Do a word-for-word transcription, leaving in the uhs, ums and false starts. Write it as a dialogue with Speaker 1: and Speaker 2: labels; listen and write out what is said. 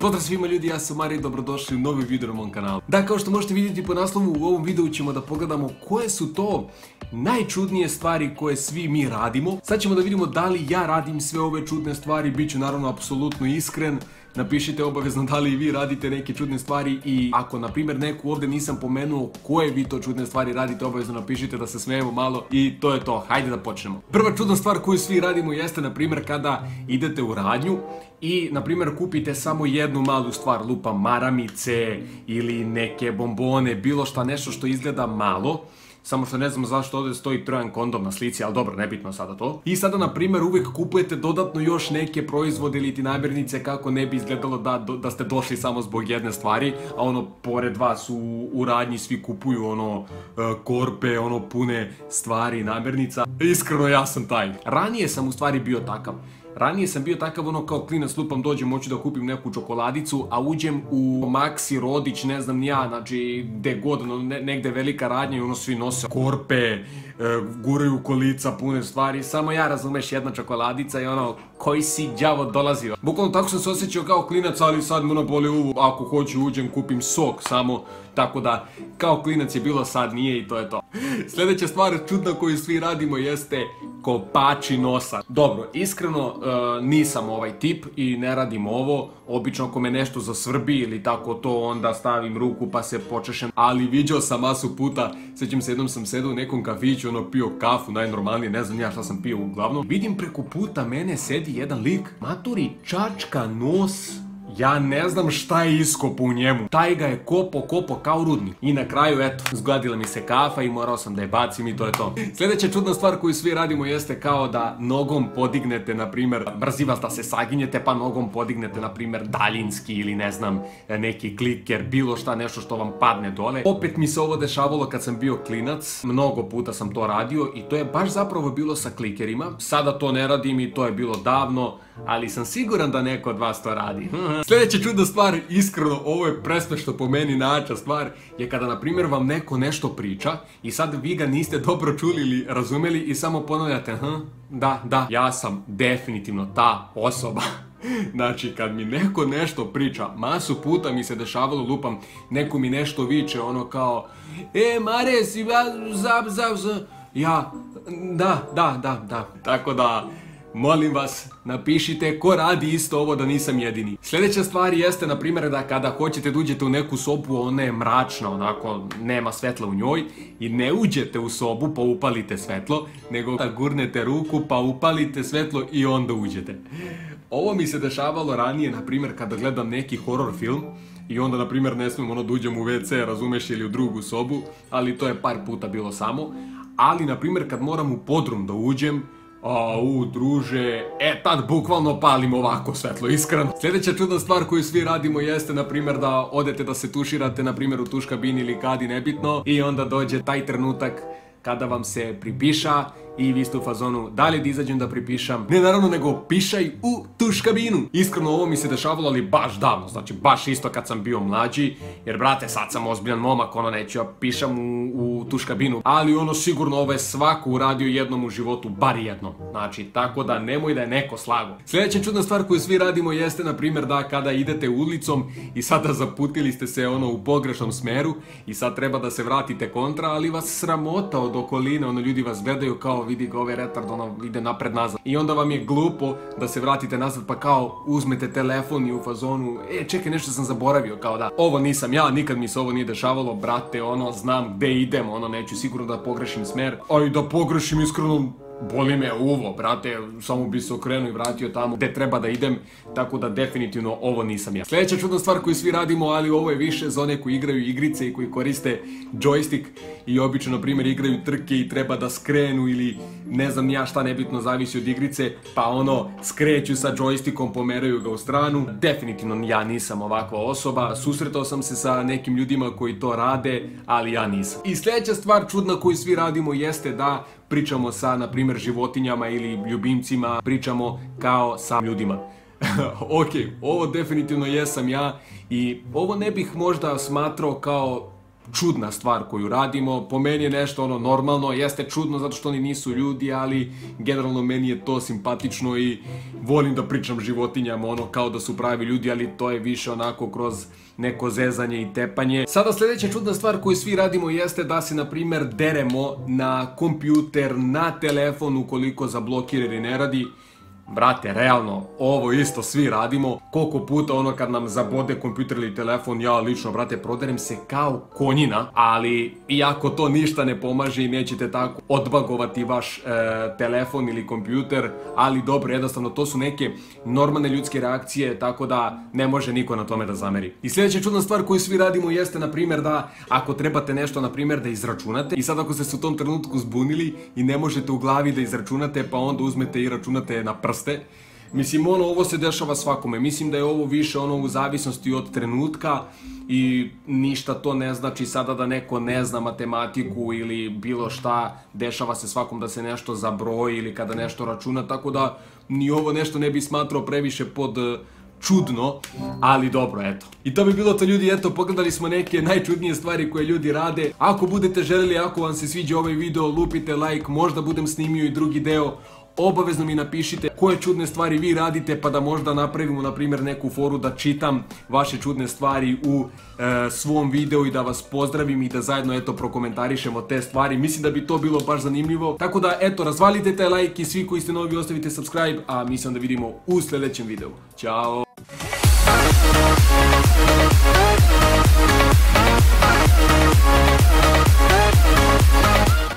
Speaker 1: Pozdrav svima ljudi, ja sam Mari i dobrodošli u novi video na mom kanalu. Da, kao što možete vidjeti po naslovu, u ovom videu ćemo da pogledamo koje su to najčudnije stvari koje svi mi radimo. Sad ćemo da vidimo da li ja radim sve ove čudne stvari, bit ću naravno apsolutno iskren. Napišite obavezno da li i vi radite neke čudne stvari i ako na primjer neku ovdje nisam pomenuo koje vi to čudne stvari radite, obavezno napišite da se smijemo malo i to je to, hajde da počnemo. Prva čudna stvar koju svi radimo jeste na primjer kada idete u radnju i na primjer kupite samo jednu malu stvar, lupa maramice ili neke bombone, bilo šta, nešto što izgleda malo. Samo što ne znam zašto ovdje stoji trojan kondom na slici, ali dobro, nebitno sada to. I sada, na primjer, uvijek kupujete dodatno još neke proizvode ili ti namirnice kako ne bi izgledalo da, da ste došli samo zbog jedne stvari, a ono, pored vas u, u radnji svi kupuju ono, uh, korpe, ono, pune stvari i namirnica. Iskreno, ja sam taj. Ranije sam u stvari bio takav. Ranije sam bio takav ono kao klinac, lupam, dođem, hoću da kupim neku čokoladicu, a uđem u Maxi, Rodić, ne znam ni ja, znači gde god, ono, ne, negde velika radnja i ono svi nose korpe, e, guraju kolica, pune stvari, samo ja, razumeš, jedna čokoladica i ono, koji si đavo dolazio. Bukvalno tako sam se osjećao kao klinac, ali sad me ono boli uvu, ako hoću uđem kupim sok samo, tako da kao klinac je bilo, sad nije i to je to. Sljedeća stvar čudna koju svi radimo jeste kopači nosa. Dobro, iskreno uh, nisam ovaj tip i ne radim ovo. Obično ako me nešto zasvrbi ili tako to, onda stavim ruku pa se počešem. Ali viđao sam masu puta, sjećam se, jednom sam sedao u nekom kafiću, ono pio kafu, najnormalnije, ne znam ja šta sam pio uglavnom. Vidim preko puta mene sedi jedan lik, maturi, čačka nos. Ja ne znam šta je iskopo u njemu. Taj ga je kopo, kopo kao rudnik. I na kraju, eto, zgladila mi se kafa i morao sam da je bacim i to je to. Sljedeća čudna stvar koju svi radimo jeste kao da nogom podignete, na primjer, mrzi vas da se saginjete, pa nogom podignete, na primjer, daljinski ili ne znam, neki kliker, bilo šta, nešto što vam padne dole. Opet mi se ovo dešavalo kad sam bio klinac. Mnogo puta sam to radio i to je baš zapravo bilo sa klikerima. Sada to ne radim i to je bilo davno, ali sam siguran da neko od vas to radi. Sljedeća čudna stvar, iskreno, ovo je presmešno po meni nača stvar, je kada na primjer vam neko nešto priča i sad vi ga niste dobro čuli ili razumeli i samo ponavljate, hm, da, da, ja sam definitivno ta osoba. Znači, kad mi neko nešto priča, masu puta mi se dešavalo, lupam, neko mi nešto viče, ono kao, e, Mare, si ja, zab, zab, zab, ja, da, da, da, da, tako da, molim vas, napišite ko radi isto ovo da nisam jedini. Sljedeća stvar jeste, na primjer, da kada hoćete da uđete u neku sobu, ona je mračna, onako, nema svetla u njoj, i ne uđete u sobu pa upalite svetlo, nego da gurnete ruku pa upalite svetlo i onda uđete. Ovo mi se dešavalo ranije, na primjer, kada gledam neki horror film, i onda, na primjer, ne smijem ono da uđem u ve ce, razumeš, ili u drugu sobu, ali to je par puta bilo samo. Ali, na primjer, kad moram u podrum da uđem, au, druže, e tad bukvalno palim ovako svetlo, iskreno. Sljedeća čudna stvar koju svi radimo jeste, na primjer, da odete da se tuširate, na primjer, u tuš kabini ili kadi, nebitno, i onda dođe taj trenutak kada vam se pripiša i vi ste u fazonu, da li da izađem da pripišam? Ne, naravno, nego pišaj u tuš kabinu. Iskreno, ovo mi se dešavalo, ali baš davno, znači baš isto kad sam bio mlađi, jer brate, sad sam ozbiljan momak, ono, neću ja pišam u, u tuš kabinu, ali ono, sigurno ovo je svako uradio jednom u životu, bar jednom, znači, tako da nemoj da je neko slago. Sljedeća čudna stvar koju svi radimo jeste, na primjer, da kada idete ulicom i sada zaputili ste se ono u pogrešnom smeru i sad treba da se vratite kontra, ali vas sramota od okoline, ono, ljudi vas gledaju kao, vidi ga ovaj retard, ono ide napred nazad. I onda vam je glupo da se vratite nazad pa kao uzmete telefon i u fazonu, e čekaj, nešto sam zaboravio, kao da ovo nisam ja, nikad mi se ovo nije dešavalo, brate, ono, znam gde idem, ono, neću sigurno da pogrešim smer, a i da pogrešim, iskreno, boli me uvo, brate, samo bi se okrenuo i vratio tamo gde treba da idem, tako da definitivno ovo nisam ja. Sljedeća čudna stvar koju svi radimo, ali ovo je više za one koji igraju igrice i koji koriste joystick i obično, na primjer, igraju trke i treba da skrenu ili ne znam ja šta, nebitno, zavisi od igrice, pa ono, skreću sa joystickom, pomeraju ga u stranu. Definitivno ja nisam ovakva osoba, susretao sam se sa nekim ljudima koji to rade, ali ja nisam. I sljedeća stvar čudna koju svi radimo jeste da pričamo sa, na primjer, životinjama ili ljubimcima, pričamo kao sa ljudima. Ok, ovo definitivno jesam ja i ovo ne bih možda smatrao kao čudna stvar koju radimo. Po meni je nešto ono normalno, jeste čudno zato što oni nisu ljudi, ali generalno meni je to simpatično i volim da pričam životinjama ono kao da su pravi ljudi, ali to je više onako kroz neko zezanje i tepanje. Sada sljedeća čudna stvar koju svi radimo jeste da se na primjer deremo na kompjuter, na telefon ukoliko zablokira ili ne radi. Brate, realno, ovo isto svi radimo. Koliko puta ono kad nam zabode kompjuter ili telefon, ja lično, brate, proderem se kao konjina, ali iako to ništa ne pomaže i nećete tako odbagovati vaš e, telefon ili kompjuter, ali dobro, jednostavno to su neke normalne ljudske reakcije, tako da ne može niko na tome da zameri. I sljedeća čudna stvar koju svi radimo jeste, na primjer, da ako trebate nešto, na primjer, da izračunate i sad ako ste se u tom trenutku zbunili i ne možete u glavi da izračunate, pa onda uzmete i računate na prst. Mislim, ono, ovo se dešava svakome. Mislim da je ovo više ono u zavisnosti od trenutka i ništa to ne znači sada da neko ne zna matematiku ili bilo šta. Dešava se svakom da se nešto zabroji ili kada nešto računa, tako da ni ovo nešto ne bi smatrao previše pod čudno, ali dobro, eto. I to bi bilo to, ljudi, eto, pogledali smo neke najčudnije stvari koje ljudi rade. Ako budete željeli, ako vam se sviđa ovaj video, lupite like, možda budem snimio i drugi deo. Obavezno mi napišite koje čudne stvari vi radite, pa da možda napravimo, na primjer, neku foru da čitam vaše čudne stvari u e, svom videu i da vas pozdravim i da zajedno, eto, prokomentarišemo te stvari. Mislim da bi to bilo baš zanimljivo. Tako da, eto, razvalite taj like i svi koji ste novi ostavite subscribe, a mi se onda vidimo u sljedećem videu. Ćao!